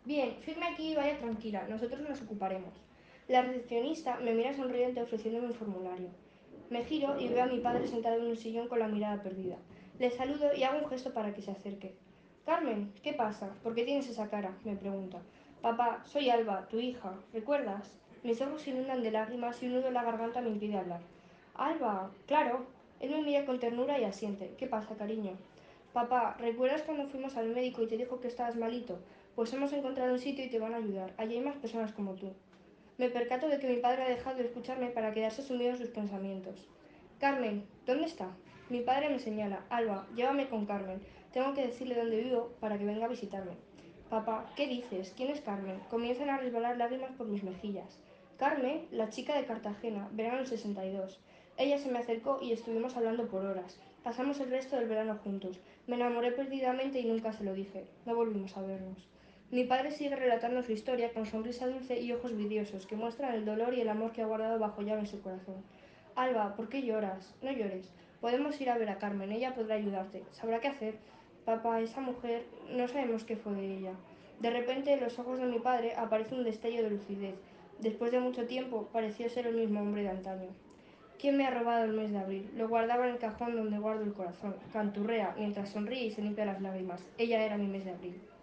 Bien, firme aquí y vaya tranquila, nosotros nos ocuparemos. La recepcionista me mira sonriente ofreciéndome un formulario. Me giro y veo a mi padre sentado en un sillón con la mirada perdida. Le saludo y hago un gesto para que se acerque. Carmen, ¿qué pasa? ¿Por qué tienes esa cara? Me pregunta. Papá, soy Alba, tu hija. ¿Recuerdas? Mis ojos se inundan de lágrimas y un nudo en la garganta me impide hablar. Alba, claro. Él me mira con ternura y asiente. ¿Qué pasa, cariño? Papá, ¿recuerdas cuando fuimos al médico y te dijo que estabas malito? Pues hemos encontrado un sitio y te van a ayudar. Allí hay más personas como tú. Me percato de que mi padre ha dejado de escucharme para quedarse sumido en sus pensamientos. Carmen, ¿dónde está? Mi padre me señala. Alba, llévame con Carmen. Tengo que decirle dónde vivo para que venga a visitarme. Papá, ¿qué dices? ¿Quién es Carmen? Comienzan a resbalar lágrimas por mis mejillas. Carmen, la chica de Cartagena, verano del 62. Ella se me acercó y estuvimos hablando por horas. Pasamos el resto del verano juntos. Me enamoré perdidamente y nunca se lo dije. No volvimos a vernos. Mi padre sigue relatando su historia con sonrisa dulce y ojos vidriosos que muestran el dolor y el amor que ha guardado bajo llave en su corazón. Alba, ¿por qué lloras? No llores. Podemos ir a ver a Carmen, ella podrá ayudarte. Sabrá qué hacer. Papá, esa mujer, no sabemos qué fue de ella. De repente, en los ojos de mi padre aparece un destello de lucidez. Después de mucho tiempo, pareció ser el mismo hombre de antaño. ¿Quién me ha robado el mes de abril? Lo guardaba en el cajón donde guardo el corazón. Canturrea, mientras sonríe y se limpia las lágrimas. Ella era mi mes de abril.